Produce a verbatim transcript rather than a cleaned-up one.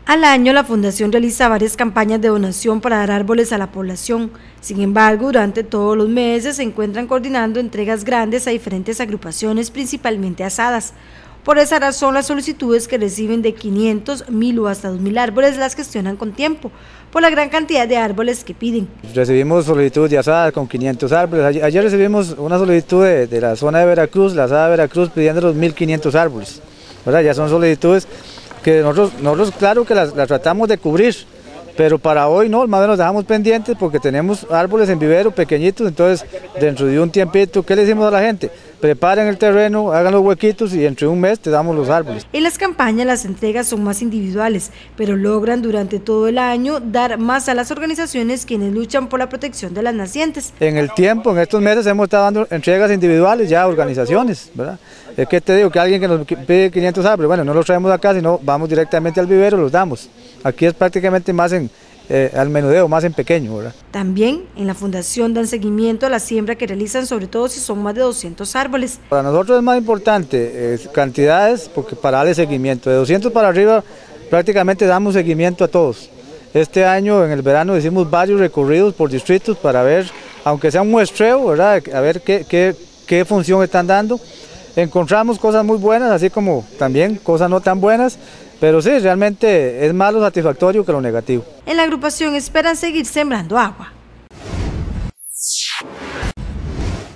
Al año, la Fundación realiza varias campañas de donación para dar árboles a la población. Sin embargo, durante todos los meses se encuentran coordinando entregas grandes a diferentes agrupaciones, principalmente asadas. Por esa razón, las solicitudes que reciben de quinientos, mil o hasta dos mil árboles las gestionan con tiempo, por la gran cantidad de árboles que piden. Recibimos solicitudes de asadas con quinientos árboles. Ayer, ayer recibimos una solicitud de, de la zona de Veracruz, la asada de Veracruz, pidiendo los mil quinientos árboles. ¿Verdad? Ya son solicitudes que nosotros, nosotros claro que las, las tratamos de cubrir, pero para hoy no, más o menos dejamos pendientes porque tenemos árboles en vivero pequeñitos, entonces dentro de un tiempito, ¿qué le decimos a la gente? Preparen el terreno, hagan los huequitos y dentro de un mes te damos los árboles. En las campañas las entregas son más individuales, pero logran durante todo el año dar más a las organizaciones quienes luchan por la protección de las nacientes. En el tiempo, en estos meses hemos estado dando entregas individuales ya a organizaciones, ¿verdad? Es que te digo que alguien que nos pide quinientos árboles, bueno, no los traemos acá, sino vamos directamente al vivero y los damos. Aquí es prácticamente más en Eh, al menudeo, más en pequeño, ¿verdad? También en la Fundación dan seguimiento a la siembra que realizan, sobre todo si son más de doscientos árboles. Para nosotros es más importante eh, cantidades, porque para darle seguimiento, de doscientos para arriba prácticamente damos seguimiento a todos. Este año en el verano hicimos varios recorridos por distritos para ver, aunque sea un muestreo, ¿verdad? A ver qué, qué, qué función están dando. Encontramos cosas muy buenas, así como también cosas no tan buenas, pero sí, realmente es más lo satisfactorio que lo negativo. En la agrupación esperan seguir sembrando agua.